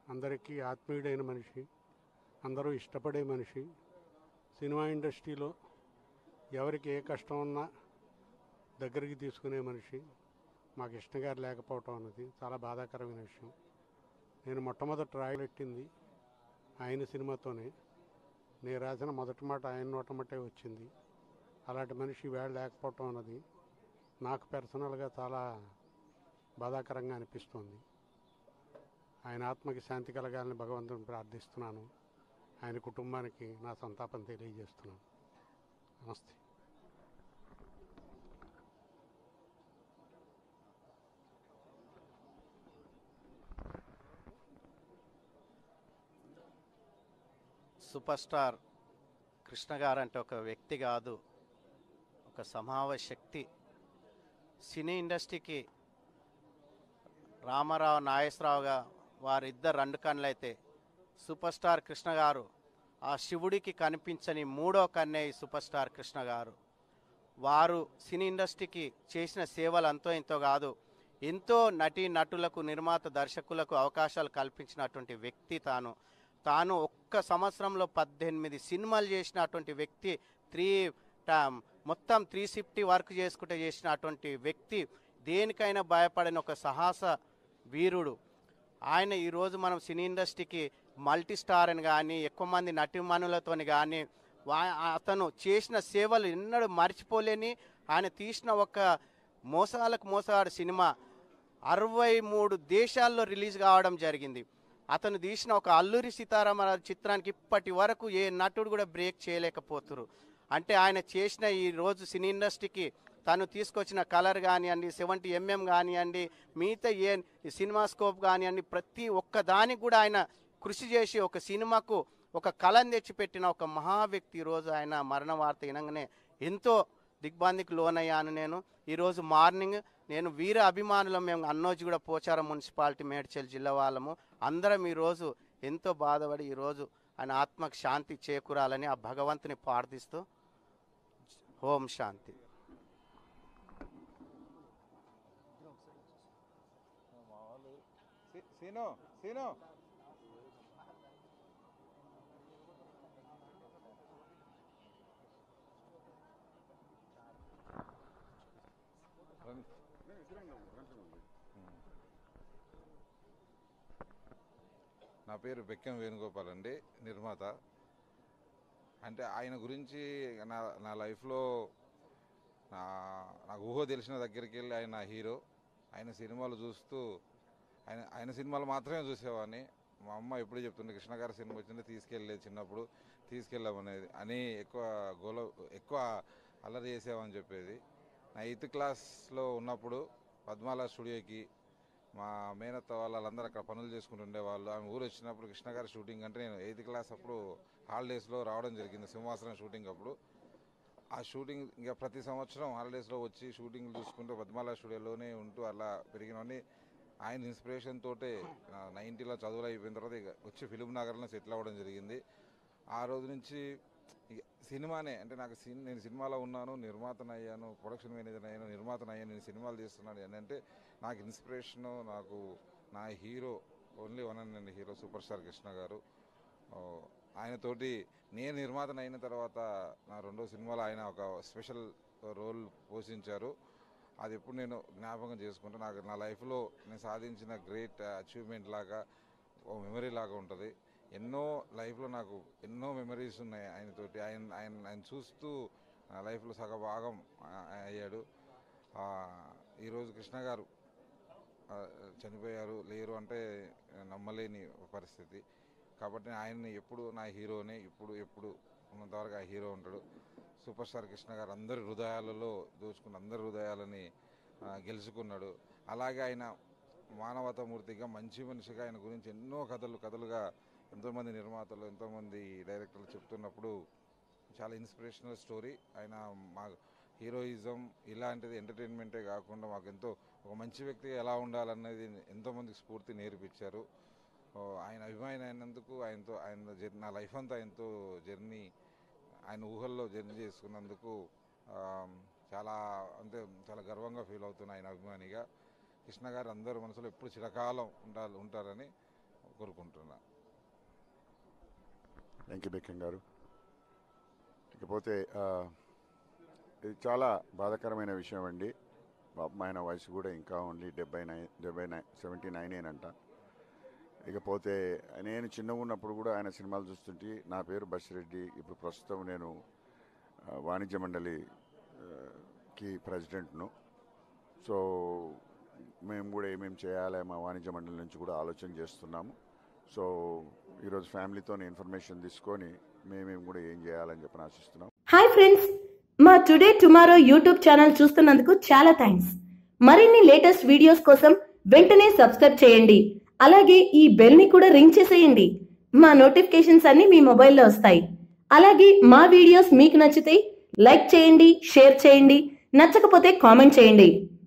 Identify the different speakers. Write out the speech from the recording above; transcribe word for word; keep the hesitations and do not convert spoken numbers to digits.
Speaker 1: అందరికీ ఆత్మీయుడైన మనిషి, అందరూ ఇష్టపడే మనిషి. సినిమా ఇండస్ట్రీలో ఎవరికి ఏ కష్టం ఉన్నా దగ్గరికి తీసుకునే మనిషి. మా కృష్ణ గారు లేకపోవటం అన్నది చాలా బాధాకరమైన విషయం. నేను మొట్టమొదటి రాయలెట్టింది ఆయన సినిమాతోనే. నేను రాసిన మొదటి మాట ఆయన నోటమటే వచ్చింది. అలాంటి మనిషి వేళ లేకపోవటం అన్నది నాకు పర్సనల్గా చాలా బాధాకరంగా అనిపిస్తుంది. ఆయన ఆత్మకి శాంతి కలగాలని భగవంతుని ప్రార్థిస్తున్నాను. ఆయన కుటుంబానికి నా సంతాపం తెలియజేస్తున్నాను. నమస్తే.
Speaker 2: సూపర్ స్టార్ కృష్ణ గారు అంటే ఒక వ్యక్తి కాదు, ఒక సమూహ శక్తి. సినీ ఇండస్ట్రీకి రామారావు నాగేశ్వరరావుగా వారిద్దరు రెండు కన్నులైతే, సూపర్ స్టార్ కృష్ణ గారు ఆ శివుడికి కనిపించని మూడో కన్నే ఈ సూపర్ స్టార్ కృష్ణ గారు. వారు సినీ ఇండస్ట్రీకి చేసిన సేవలు అంతో ఇంతో కాదు, ఎంతో నటీ నటులకు, నిర్మాత, దర్శకులకు అవకాశాలు కల్పించినటువంటి వ్యక్తి తాను. తాను ఒక్క సంవత్సరంలో పద్దెనిమిది సినిమాలు చేసినటువంటి వ్యక్తి. త్రీ మొత్తం త్రీ సిఫ్టీ వర్క్ చేసుకుంటే చేసినటువంటి వ్యక్తి. దేనికైనా భయపడిన ఒక సాహస వీరుడు ఆయన. ఈరోజు మనం సినీ ఇండస్ట్రీకి మల్టీ స్టార్ అని కానీ, ఎక్కువ మంది నటిమణులతో కానీ, అతను చేసిన సేవలు ఎన్నడూ మర్చిపోలేని, ఆయన తీసిన ఒక మోసాలకు మోసాడు సినిమా అరవై మూడు దేశాల్లో రిలీజ్ కావడం జరిగింది. అతను తీసిన ఒక అల్లూరి సీతారామరాజు చిత్రానికి ఇప్పటి వరకు ఏ నటుడు కూడా బ్రేక్ చేయలేకపోతున్నారు. అంటే ఆయన చేసిన ఈ రోజు సినీ ఇండస్ట్రీకి తను తీసుకొచ్చిన కలర్ కానివ్వండి, సెవెంటీ ఎంఎం కానివ్వండి, మిగతా ఏ సినిమా స్కోప్ కానివ్వండి, ప్రతి ఒక్క దానికి కూడా ఆయన కృషి చేసి ఒక సినిమాకు ఒక కళను తెచ్చిపెట్టిన ఒక మహా వ్యక్తి. ఈరోజు ఆయన మరణ వార్త వినగానే ఎంతో దిగ్బంధికి లోనయ్యాను నేను. ఈరోజు మార్నింగ్ నేను వీర అభిమానులం, మేము అన్నోజు కూడా పోచారం మున్సిపాలిటీ మేడ్చల్ జిల్లా వాళ్ళము అందరం ఈరోజు ఎంతో బాధపడి ఈరోజు ఆయన ఆత్మకు శాంతి చేకూరాలని ఆ భగవంతుని ప్రార్థిస్తూ ఓం శాంతి.
Speaker 3: సీను సీను నా పేరు బెక్కం వేణుగోపాల్ అండి, నిర్మాత. అంటే ఆయన గురించి నా నా లైఫ్లో నా నాకు ఊహో తెలిసిన దగ్గరికి వెళ్ళి ఆయన హీరో. ఆయన సినిమాలు చూస్తూ ఆయన ఆయన సినిమాలు మాత్రమే చూసేవాడిని. మా అమ్మ ఎప్పుడు చెప్తుండే, కృష్ణ గారి సినిమా వచ్చింటే తీసుకెళ్ళలేదు, చిన్నప్పుడు తీసుకెళ్ళామనేది అని ఎక్కువ గోల ఎక్కువ అల్లరి చేసేవని చెప్పేది. నా ఎయిత్ క్లాస్లో ఉన్నప్పుడు పద్మాల స్టూడియోకి మా మేనత్త వాళ్ళందరూ అక్కడ పనులు చేసుకుంటూ ఉండేవాళ్ళు. ఆమె ఊరు వచ్చినప్పుడు కృష్ణ గారి షూటింగ్ అంటే నేను ఎయిత్ క్లాస్ అప్పుడు హాలిడేస్లో రావడం జరిగింది, సింహాసనం షూటింగ్ అప్పుడు. ఆ షూటింగ్ ఇంకా ప్రతి సంవత్సరం హాలిడేస్లో వచ్చి షూటింగ్లు చూసుకుంటూ పద్మాల స్టూడియోలోనే ఉంటూ అలా పెరిగినవన్నీ. ఆయన ఇన్స్పిరేషన్ తోటే నైంటీలో చదువులు అయిపోయిన తర్వాత ఇక వచ్చి ఫిలిం నగర్లో సెటిల్ అవ్వడం జరిగింది. ఆ రోజు నుంచి ఇక సినిమానే అంటే నాకు సిన్ నేను సినిమాలో ఉన్నాను, నిర్మాతను అయ్యాను, ప్రొడక్షన్ మేనేజర్ అయ్యాను, నిర్మాతను అయ్యాను, నేను సినిమాలు తీస్తున్నాను అని అంటే నాకు ఇన్స్పిరేషను, నాకు నా hero only one and and hero super star Krishna గారు. ఆయనతోటి నేను నిర్మాతను అయిన తర్వాత నా రెండో సినిమాలో ఆయన ఒక స్పెషల్ రోల్ పోషించారు. అది ఎప్పుడు నేను జ్ఞాపకం చేసుకుంటే నాకు నా లైఫ్లో నేను సాధించిన గ్రేట్ అచీవ్మెంట్ లాగా ఓ మెమరీ లాగా ఉంటుంది. ఎన్నో లైఫ్లో నాకు ఎన్నో మెమరీస్ ఉన్నాయి ఆయనతోటి. ఆయన ఆయన ఆయన చూస్తూ నా లైఫ్లో సగ భాగం అయ్యాడు. ఈరోజు కృష్ణ గారు చనిపోయారు, లేరు అంటే నమ్మలేని పరిస్థితి. కాబట్టి ఆయన్ని ఎప్పుడు నా హీరోనే, ఇప్పుడు ఎప్పుడు ఉన్నంతవరకు ఆ హీరో ఉంటాడు. సూపర్ స్టార్ కృష్ణ గారు అందరి హృదయాలలో దోచుకుని అందరి హృదయాలని గెలుచుకున్నాడు. అలాగే ఆయన మానవతామూర్తిగా, మంచి మనిషిగా ఆయన గురించి ఎన్నో కథలు కథలుగా ఎంతోమంది నిర్మాతలు, ఎంతోమంది డైరెక్టర్లు చెప్తున్నప్పుడు చాలా ఇన్స్పిరేషనల్ స్టోరీ. ఆయన మా హీరోయిజం ఇలాంటిది ఎంటర్టైన్మెంటే కాకుండా మాకు ఎంతో ఒక మంచి వ్యక్తి ఎలా ఉండాలన్నది ఎంతోమందికి స్ఫూర్తి నేర్పించారు. ఆయన అభిమాని అయినందుకు ఆయనతో ఆయన జర్నీ, నా లైఫ్ అంతా ఆయనతో జర్నీ, ఆయన ఊహల్లో జర్నీ చేసుకున్నందుకు చాలా అంటే చాలా గర్వంగా ఫీల్ అవుతున్నా ఆయన అభిమానిగా. కృష్ణ గారు అందరూ మనసులో ఎప్పుడు చిరకాలం ఉండాలి ఉంటారని కోరుకుంటున్నా.
Speaker 4: థ్యాంక్ యూ బెక్కం గారు. ఇకపోతే ఇది చాలా బాధాకరమైన విషయం అండి. పాపం ఆయన వయసు కూడా ఇంకా ఓన్లీ డెబ్బై నైన్ డెబ్బై నైన్ సెవెంటీ నైన్ ఏనంట. ఇకపోతే నేను చిన్నగా ఉన్నప్పుడు కూడా ఆయన సినిమాలు చూస్తుంటే నా పేరు బషిరెడ్డి. ఇప్పుడు ప్రస్తుతం నేను వాణిజ్య మండలికి ప్రెసిడెంట్ను. సో మేము కూడా ఏమేమి చేయాలి మా వాణిజ్య మండలి నుంచి కూడా ఆలోచన చేస్తున్నాము. సో ఈరోజు ఫ్యామిలీతో ఇన్ఫర్మేషన్ తీసుకొని మేమేం కూడా ఏం చేయాలని చెప్పి ఆశిస్తున్నాం.
Speaker 5: హాయ్ ఫ్రెండ్స్, మా టుడే టుమారో యూట్యూబ్ ఛానల్ చూస్తున్నందుకు చాలా థ్యాంక్స్. మరిన్ని లేటెస్ట్ వీడియోస్ కోసం వెంటనే సబ్స్క్రైబ్ చేయండి. అలాగే ఈ బెల్ ని కూడా రింగ్ చేసేయండి. మా నోటిఫికేషన్స్ అన్ని మీ మొబైల్లో వస్తాయి. అలాగే మా వీడియోస్ మీకు నచ్చితే లైక్ చేయండి, షేర్ చేయండి, నచ్చకపోతే కామెంట్ చేయండి.